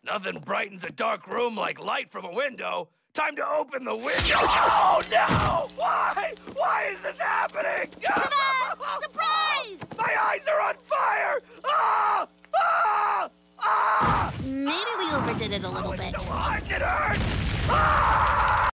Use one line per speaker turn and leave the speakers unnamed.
Nothing brightens a dark room like light from a window. Time to open the window. Oh, no! Why? Why is this happening?
Ta-da! Surprise!
My eyes are on fire! Ah! Ah! Ah!
Maybe we overdid it a little
Oh, it's
bit.
so hot and it hurts! Ah!